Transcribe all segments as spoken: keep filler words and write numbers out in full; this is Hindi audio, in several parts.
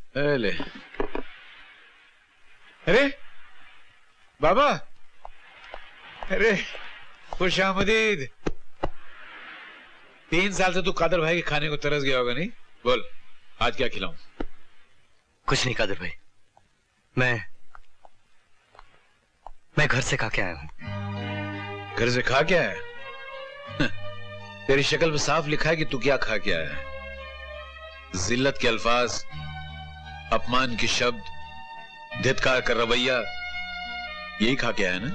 ले। अरे बाबा, अरे खुश आमदीद। तीन साल से तू कादर भाई के खाने को तरस गया होगा, नहीं? बोल आज क्या खिलाऊं? कुछ नहीं कादर भाई, मैं मैं घर से खा के आया हूं। घर से खा के आया? तेरी शक्ल में साफ लिखा है कि तू क्या खा के आया है। जिल्लत के अल्फाज, अपमान के शब्द, धिक्कार का रवैया, यही खा के आया ना?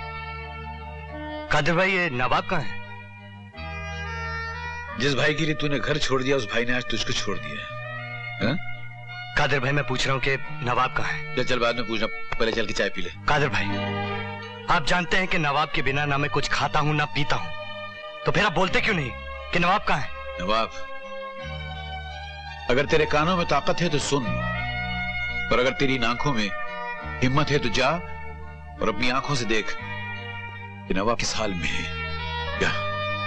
कादर भाई ये नवाब कहाँ है? जिस भाई के लिए तूने घर छोड़ दिया उस भाई ने आज तुझको छोड़ दिया है। हा? कादर भाई मैं पूछ रहा हूँ कि नवाब कहाँ है? चल चल बाद में पूछना, पहले चल के चाय पी ले। कादर भाई आप जानते हैं कि नवाब के बिना ना मैं कुछ खाता हूँ ना पीता हूँ, तो फिर आप बोलते क्यों नहीं कि नवाब कहाँ है? नवाब, अगर तेरे कानों में ताकत है तो सुन, और अगर तेरी आंखों में हिम्मत है तो जा और अपनी आंखों से देख कि नवाब किस हाल में है। जा।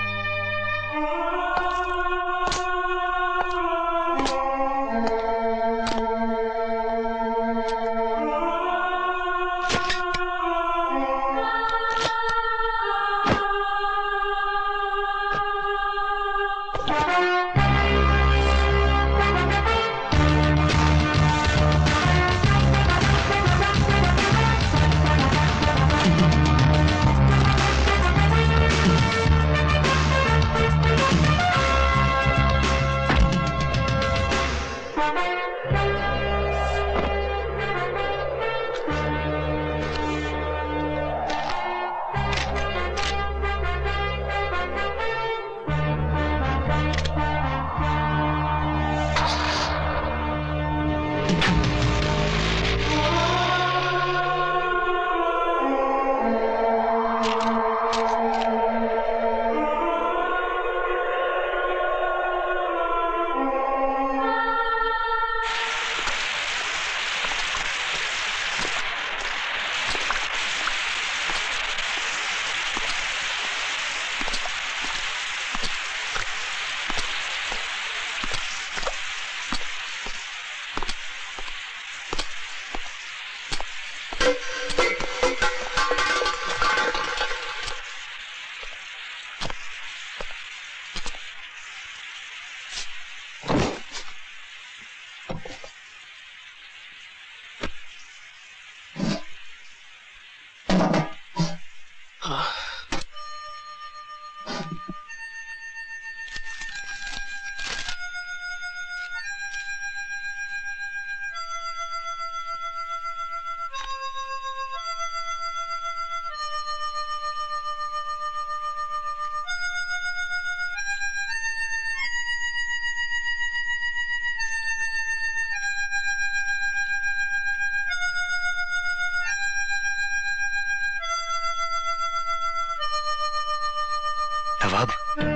नवाब,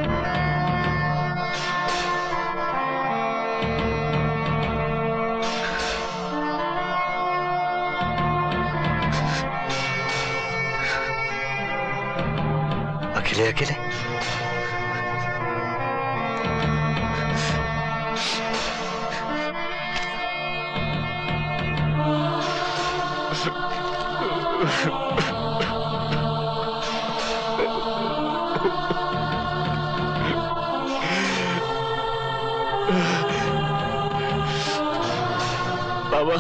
अकेले अकेले बाबा,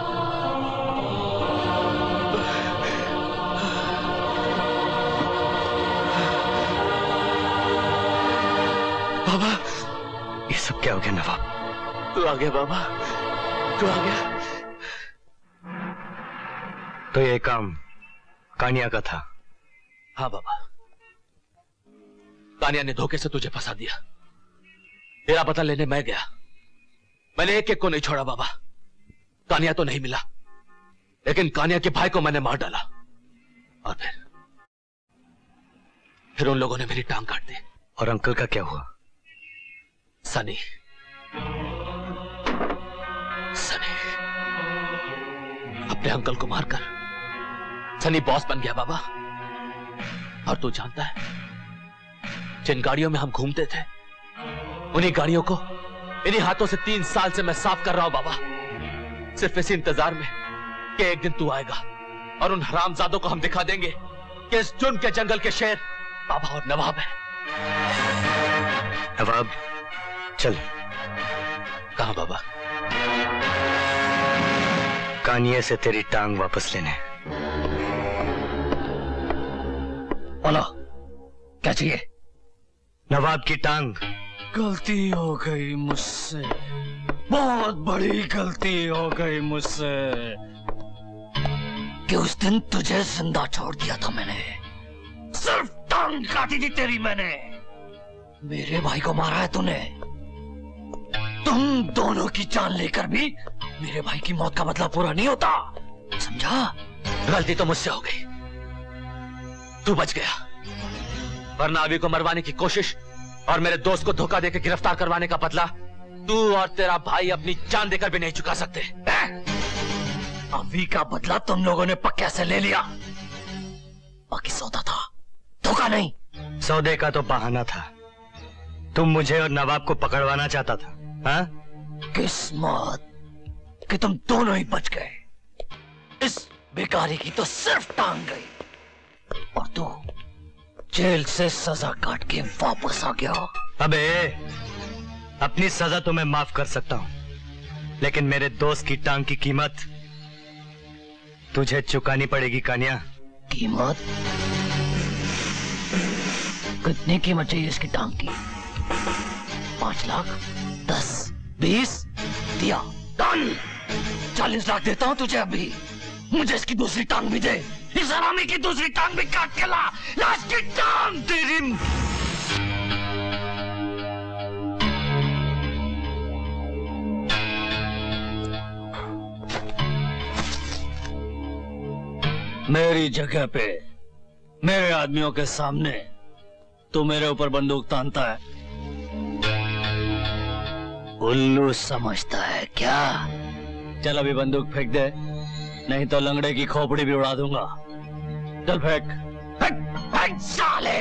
बाबा, ये सब क्या हो गया नवाब? तू आ गया बाबा, तू आ गया। तो ये काम कानिया का था? हाँ बाबा, कानिया ने धोखे से तुझे फंसा दिया। तेरा पता लेने मैं गया, मैंने एक एक को नहीं छोड़ा बाबा। कानिया तो नहीं मिला, लेकिन कानिया के भाई को मैंने मार डाला, और फिर फिर उन लोगों ने मेरी टांग काट दी। और अंकल का क्या हुआ? सनी सनी अपने अंकल को मारकर सनी बॉस बन गया बाबा। और तू जानता है, जिन गाड़ियों में हम घूमते थे, उन्हीं गाड़ियों को इन्हीं हाथों से तीन साल से मैं साफ कर रहा हूं बाबा। सिर्फ इसी इंतजार में कि एक दिन तू आएगा और उन हरामजादों को हम दिखा देंगे कि इस जुर्म के जंगल के शेर बाबा और नवाब है। नवाब चल। कहां बाबा? कानिया से तेरी टांग वापस लेने। बोलो क्या चाहिए? नवाब की टांग। गलती हो गई मुझसे, बहुत बड़ी गलती हो गई मुझसे कि उस दिन तुझे जिंदा छोड़ दिया था मैंने। सिर्फ टांग काटी थी तेरी मैंने। मेरे भाई को मारा है तूने। तुम दोनों की जान लेकर भी मेरे भाई की मौत का बदला पूरा नहीं होता, समझा? गलती तो मुझसे हो गई, तू बच गया, वरना अभी को मरवाने की कोशिश और मेरे दोस्त को धोखा देकर गिरफ्तार करवाने का बदला तू और तेरा भाई अपनी जान देकर भी नहीं चुका सकते। अभी का बदला तुम लोगों ने पक्के से ले लिया, बाकी सौदा था, धोखा नहीं। सौदे का तो बहाना था, तुम मुझे और नवाब को पकड़वाना चाहता था। हाँ? किस्मत कि तुम दोनों ही बच गए। इस बेकारी की तो सिर्फ टांग गई और तू जेल से सजा काट के वापस आ गया। अबे अपनी सजा तो मैं माफ कर सकता हूं, लेकिन मेरे दोस्त की टांग की कीमत तुझे चुकानी पड़ेगी कानिया। कीमत? कितनी कीमत चाहिए इसकी टांग की? पांच लाख? दस? बीस? दिया। डन। चालीस लाख देता हूं तुझे अभी। मुझे इसकी दूसरी टांग भी दे। इस हरामी की दूसरी टांग भी काट के ला। ला इसकी टांग। तेरी मेरी जगह पे मेरे आदमियों के सामने तू मेरे ऊपर बंदूक तानता है, उल्लू समझता है क्या? चल अभी बंदूक फेंक दे, नहीं तो लंगड़े की खोपड़ी भी उड़ा दूंगा। चल फेंक। फेंक, फेंक साले।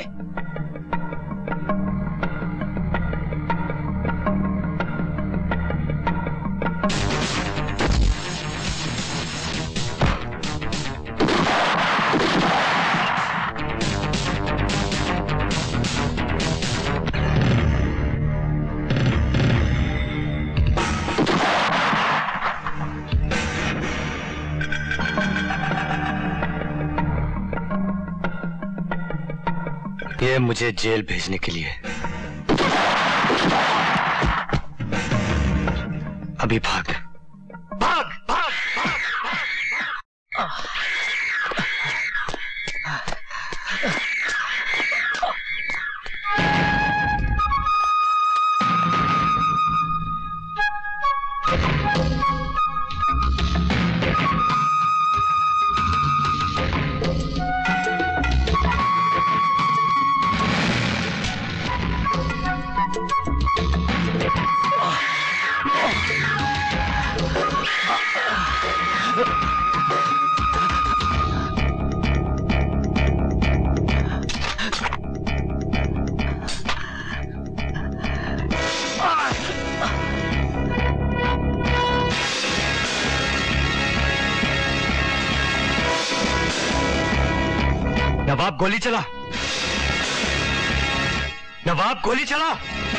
ये मुझे जेल भेजने के लिए। अभी भाग भाग भाग, भाग, भाग। नवाब गोली चला। नवाब गोली चला।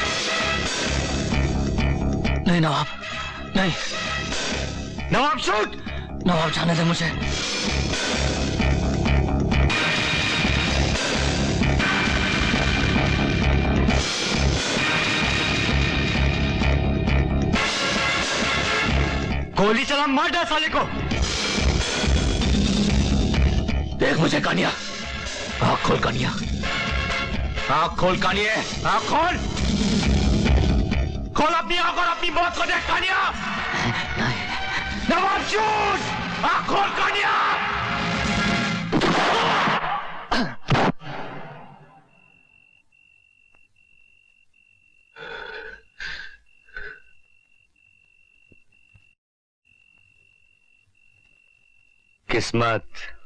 नहीं नवाब, नहीं। नवाब शूट। नवाब जाने दे मुझे। गोली चला, मार डाल साले को। देख मुझे कानिया, आँख खोल कानिया, आँख खोल कानिया, आँख खोल, खोल अपनी आँख और अपनी मौत को देख कानिया। नवाब शूट, आँख खोल कानिया। किस्मत